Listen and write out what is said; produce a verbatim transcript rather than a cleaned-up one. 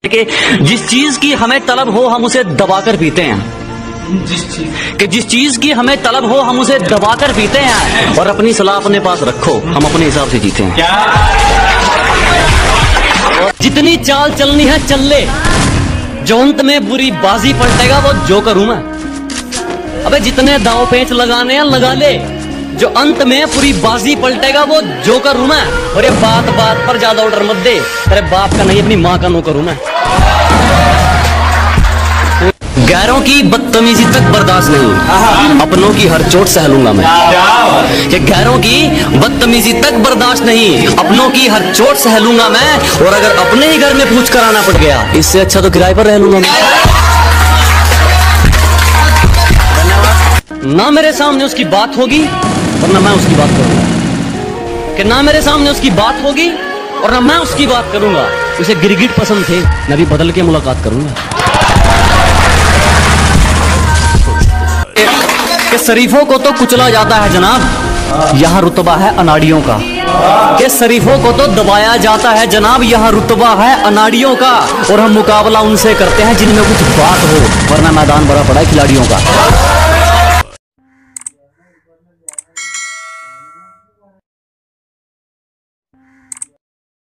कि जिस चीज की हमें तलब हो हम उसे दबाकर पीते हैं, जिस चीज कि जिस चीज की हमें तलब हो हम उसे दबाकर पीते हैं, और अपनी सलाह अपने पास रखो, हम अपने हिसाब से जीते हैं। क्या जितनी चाल चलनी है चल ले, जो अंत में बुरी बाजी पलटेगा वो जोकर हूं मैं। अबे जितने दाव पेच लगाने हैं लगा ले, जो अंत में पूरी बाजी पलटेगा वो जोकर हूं मैं। और ये बात बात पर ज्यादा ऑर्डर मत दे, तेरे बाप का नहीं अपनी माँ का नौकर हूं मैं। गैरों की बदतमीजी तक बर्दाश्त नहीं, अपनों की हर चोट सह लूंगा मैं। ये गैरों की बदतमीजी तक बर्दाश्त नहीं, अपनों की हर चोट सह लूंगा मैं। और अगर अपने ही घर में पूछ कर आना पड़ गया, इससे अच्छा तो किराए पर रह लूंगा मैं। ना मेरे सामने उसकी बात होगी और ना मैं उसकी बात करूंगा, कि ना मेरे सामने उसकी बात होगी और ना मैं उसकी बात करूंगा। उसे गिरगिट पसंद थे, मैं भी बदल के मुलाकात करूंगा। कि शरीफों को तो कुचला जाता है जनाब, यहाँ रुतबा है अनाड़ियों का। कि शरीफों को तो दबाया जाता है जनाब, यहाँ रुतबा है अनाड़ियों का। और हम मुकाबला उनसे करते हैं जिनमें कुछ बात हो, वरना मैदान भरा पड़ा है खिलाड़ियों का।